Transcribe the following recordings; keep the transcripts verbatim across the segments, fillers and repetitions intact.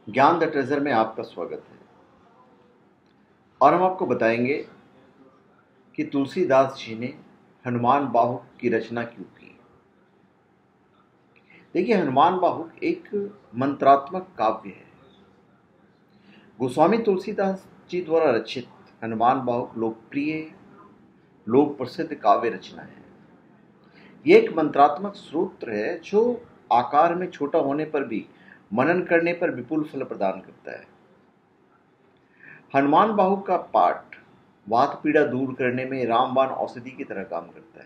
ज्ञान the treasure में आपका स्वागत है। और हम आपको बताएंगे कि तुलसीदास जी ने हनुमान बाहुक की रचना क्यों की। देखिए, हनुमान बाहुक एक मंत्रात्मक काव्य है। गोस्वामी तुलसीदास जी द्वारा रचित हनुमान बाहुक लोकप्रिय लोक प्रसिद्ध काव्य रचना है। यह एक मंत्रात्मक सूत्र है जो आकार में छोटा होने पर भी मनन करने पर विपुल फल प्रदान करता है। हनुमान बाहुक का पाठ वात पीड़ा दूर करने में रामबाण औषधि की तरह काम करता है।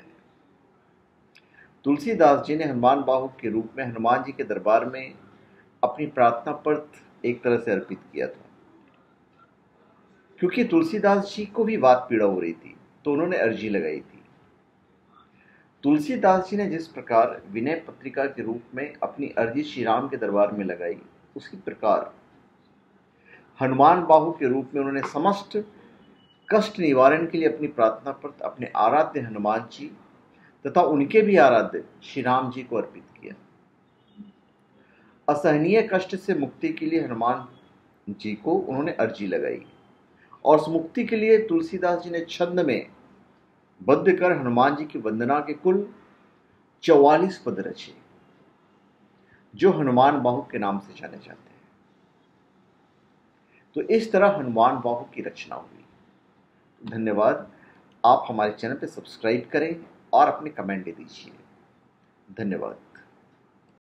तुलसीदास जी ने हनुमान बाहुक के रूप में हनुमान जी के दरबार में अपनी प्रार्थना पत्र एक तरह से अर्पित किया था। क्योंकि तुलसीदास जी को भी वात पीड़ा हो रही थी, तो उन्होंने अर्जी लगाई थी। तुलसीदास जी ने जिस प्रकार विनय पत्रिका के रूप में अपनी अर्जी श्री राम के दरबार में लगाई, उसी प्रकार हनुमान बाहु के रूप में उन्होंने समस्त कष्ट निवारण के लिए अपनी प्रार्थना पत्र अपने आराध्य हनुमान जी तथा उनके भी आराध्य श्री राम जी को अर्पित किया। असहनीय कष्ट से मुक्ति के लिए हनुमान जी को उन्होंने अर्जी लगाई और उस मुक्ति के लिए तुलसीदास जी ने छंद में बद्ध कर हनुमान जी की वंदना के कुल चौवालीस पद रचे, जो हनुमान बाहु के नाम से जाने जाते हैं। तो इस तरह हनुमान बाहु की रचना हुई। धन्यवाद। आप हमारे चैनल पर सब्सक्राइब करें और अपने कमेंट दे दीजिए। धन्यवाद।